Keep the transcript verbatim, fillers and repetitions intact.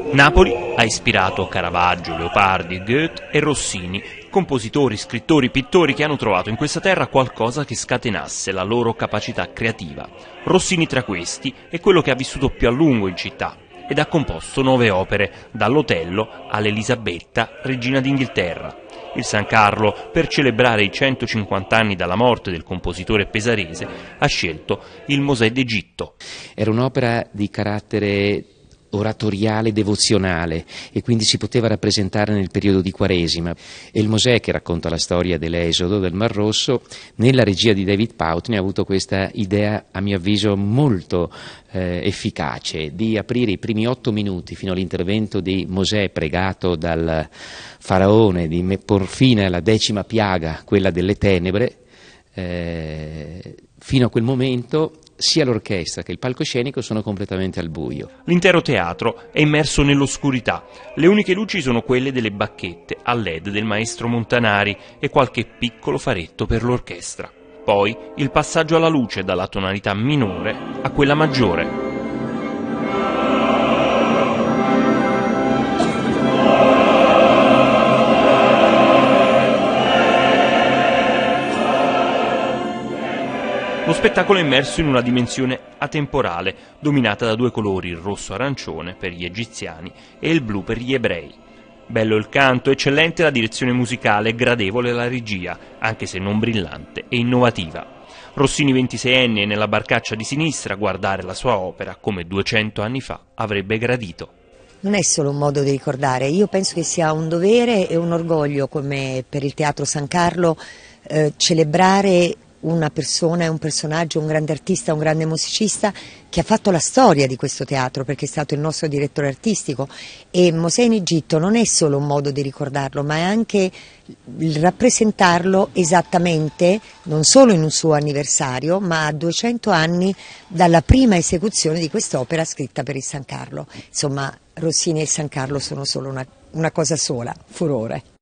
Napoli ha ispirato Caravaggio, Leopardi, Goethe e Rossini, compositori, scrittori, pittori che hanno trovato in questa terra qualcosa che scatenasse la loro capacità creativa. Rossini tra questi è quello che ha vissuto più a lungo in città ed ha composto nove opere, dall'Otello all'Elisabetta, regina d'Inghilterra. Il San Carlo, per celebrare i centocinquanta anni dalla morte del compositore pesarese, ha scelto il Mosè d'Egitto. Era un'opera di carattere oratoriale devozionale e quindi si poteva rappresentare nel periodo di Quaresima, e il Mosè, che racconta la storia dell'esodo del Mar Rosso, nella regia di David Pountney ha avuto questa idea, a mio avviso molto eh, efficace, di aprire i primi otto minuti fino all'intervento di Mosè pregato dal faraone di por fine alla decima piaga, quella delle tenebre. Eh, fino a quel momento sia l'orchestra che il palcoscenico sono completamente al buio. L'intero teatro è immerso nell'oscurità. Le uniche luci sono quelle delle bacchette a led del maestro Montanari e qualche piccolo faretto per l'orchestra. Poi il passaggio alla luce dalla tonalità minore a quella maggiore. Lo spettacolo è immerso in una dimensione atemporale, dominata da due colori, il rosso-arancione per gli egiziani e il blu per gli ebrei. Bello il canto, eccellente la direzione musicale, gradevole la regia, anche se non brillante e innovativa. Rossini ventiseienne nella barcaccia di sinistra, guardare la sua opera come duecento anni fa avrebbe gradito. Non è solo un modo di ricordare, io penso che sia un dovere e un orgoglio, come per il Teatro San Carlo, eh, celebrare una persona, un personaggio, un grande artista, un grande musicista che ha fatto la storia di questo teatro, perché è stato il nostro direttore artistico, e Mosè in Egitto non è solo un modo di ricordarlo, ma è anche il rappresentarlo esattamente, non solo in un suo anniversario, ma a duecento anni dalla prima esecuzione di quest'opera scritta per il San Carlo. Insomma, Rossini e il San Carlo sono solo una, una cosa sola, furore.